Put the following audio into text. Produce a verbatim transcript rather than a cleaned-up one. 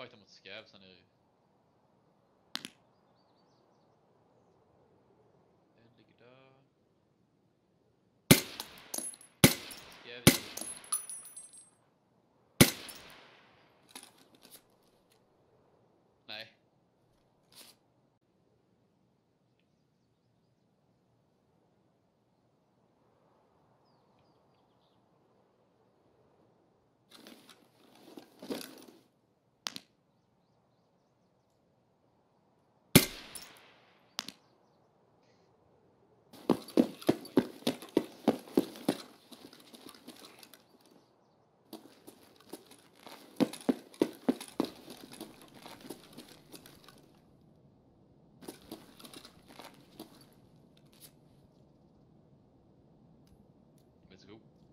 fighta mot Scav sen är det... En ligger där. Scav i. Nej. Let's go.